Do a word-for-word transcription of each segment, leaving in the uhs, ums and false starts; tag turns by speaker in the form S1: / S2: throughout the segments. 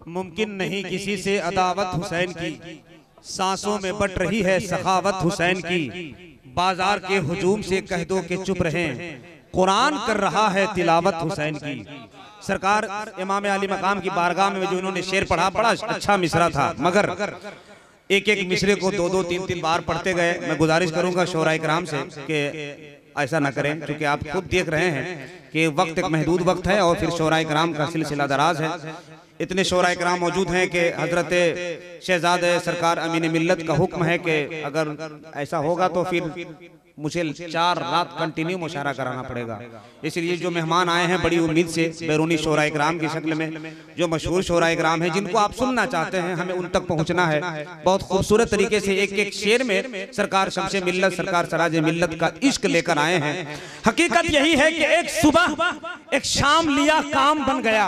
S1: मुमकिन नहीं किसी से अदावत हुसैन की, सांसों में बट रही है सखावत हुसैन की। बाजार के हुजूम से कह दो कि चुप रहें, कुरान कर रहा है तिलावत हुसैन की। सरकार इमाम अली मकाम की बारगाह में जो उन्होंने शेर पढ़ा, बड़ा अच्छा मिसरा था, मगर एक एक मिसरे को दो दो तीन तीन बार पढ़ते गए। मैं गुजारिश करूंगा शोराए कराम से कि ऐसा ना करें, क्योंकि आप खुद देख रहे हैं कि वक्त एक महदूद वक्त है और फिर शोराए कराम का सिलसिला दराज है। इतने शोराए कराम मौजूद हैं कि हजरत शहजादे सरकार अमीन मिल्लत का हुक्म है कि अगर ऐसा होगा तो फिर मुझे चार रात कंटिन्यू मुशारा कराना पड़ेगा। इसलिए जो मेहमान आए हैं बड़ी उम्मीद से बैरूनी शोराए कराम की शक्ल में, जो मशहूर शोराए कराम हैं जिनको आप सुनना चाहते हैं, हमें उन तक पहुंचना है। बहुत खूबसूरत तरीके से एक एक शेर में सरकार शम्से मिल्लत, सरकार सराजे मिल्लत का इश्क लेकर आए हैं। हकीकत यही है कि एक सुबह एक शाम लिया काम बन गया।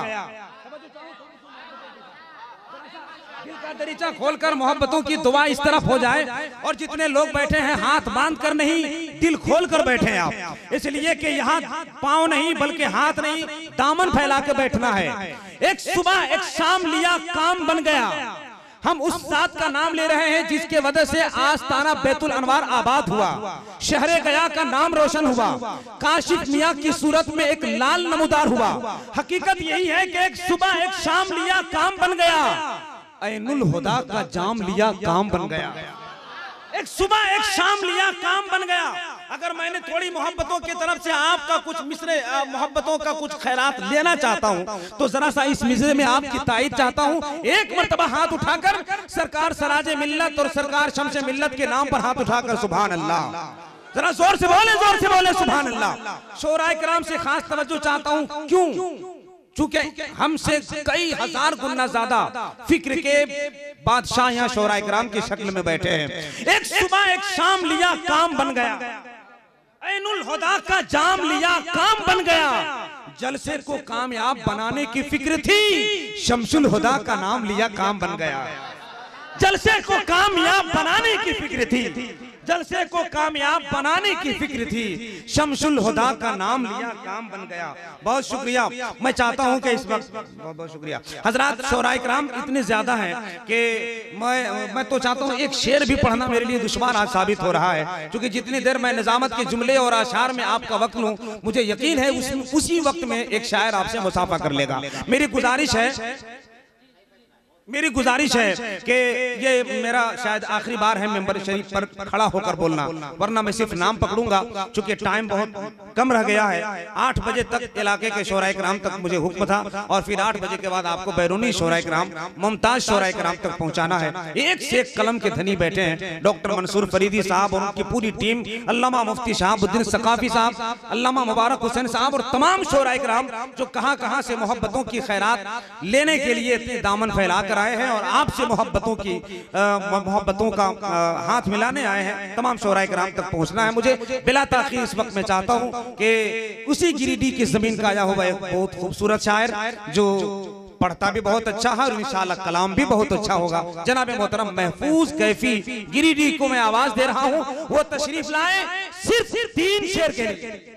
S1: दरीचा खोलकर मोहब्बतों की दुआ इस तरफ हो जाए, और जितने लोग बैठे हैं हाथ बांध कर नहीं, दिल खोल कर बैठे हैं आप, इसलिए कि यहाँ पांव नहीं बल्कि हाथ नहीं, दामन फैला के बैठना है। एक सुबह एक शाम लिया काम बन गया। हम उस साथ का नाम ले रहे हैं जिसके वजह से आस्ताना बैतुल अनवार आबाद हुआ, शहरे गया का नाम रोशन हुआ, काशिफ मियां की सूरत में एक लाल नमूदार हुआ। हकीकत यही है कि एक सुबह एक शाम लिया काम बन गया, ऐनुल हुदा का जाम लिया काम बन गया। एक सुबह एक शाम लिया काम बन गया। अगर मैंने थोड़ी मोहब्बतों की तरफ से आपका कुछ मिसरे मोहब्बतों का कुछ खैरात लेना चाहता हूं, तो जरा सा इस मिसरे में आपकी ताईद चाहता हूं। एक मर्तबा हाथ उठाकर सरकार सराजे मिल्लत और सरकार शम्से मिल्लत के नाम पर हाथ उठाकर सुभान अल्लाह, जरा जोर से बोले, जोर से बोले सुभान अल्लाह। शोराए कराम से खास तवज्जो चाहता हूं, क्यों? चूंकि हमसे कई हजार गुना ज्यादा फिक्र के बादशाह यहाँ शोराए कराम की शक्ल में बैठे हैं। एक सुबह एक शाम लिया काम बन गया, ऐनुल हुदा का जाम लिया काम बन गया। जलसे को कामयाब बनाने की फिक्र थी, शम्सुल हुदा का नाम लिया काम बन गया। जलसे को कामयाब बनाने की फिक्र थी, जलसे को कामयाब बनाने की फिक्र थी, शम्सुल हुदा का नाम लिया काम बन गया। बहुत शुक्रिया। मैं चाहता हूं कि इस वक्त बहुत बहुत शुक्रिया हजरात, शोराए कराम इतने ज्यादा हैं कि मैं मैं तो चाहता हूं एक शेर भी पढ़ना मेरे लिए दुश्वार आज साबित हो रहा है, क्योंकि जितनी देर मैं निजामत के जुमले और आशार में आपका वक्त लूं, मुझे यकीन है उस, उसी वक्त में एक शायर आपसे मुसाफा कर लेगा। मेरी गुजारिश है मेरी गुजारिश है कि ये मेरा शायद आखिरी बार है मेंबर शरीफ पर खड़ा होकर बोलना, वरना मैं सिर्फ नाम पकड़ूंगा, चूंकि टाइम बहुत कम रह गया है। आठ बजे तक इलाके के शोराए कराम तक मुझे हुक्म था, और फिर आठ बजे के बाद आपको बैरूनी शोराए कराम, मुमताज शोराए कराम तक पहुंचाना है। एक से एक कलम के धनी बैठे हैं, डॉक्टर मंसूर फरीदी साहब और उनकी पूरी टीम, अल्लामा मुफ्ती शहाबुद्दीन सकाफी साहब, अल्लामा मुबारक हुसैन साहब और तमाम शोराए कराम जो कहां कहां से मोहब्बतों की खैरात लेने के लिए इतने दामन फैला कर आए हैं और आपसे मोहब्बतों की मोहब्बतों का आ, हाथ मिलाने आए हैं। तमाम शोराए कराम तक पहुंचना है मुझे बिला ताखीर। इस वक्त मैं चाहता हूं कि उसी गिरिडीह की जमीन का आया हुआ एक बहुत खूबसूरत शायर जो पढ़ता भी बहुत अच्छा है और इंशाअल्लाह कलाम भी बहुत अच्छा होगा, जनाब मोहतरम महफूज कैफी गिरिडीह को मैं आवाज दे रहा हूं, वो तशरीफ लाए सिर्फ तीन शेर के लिए।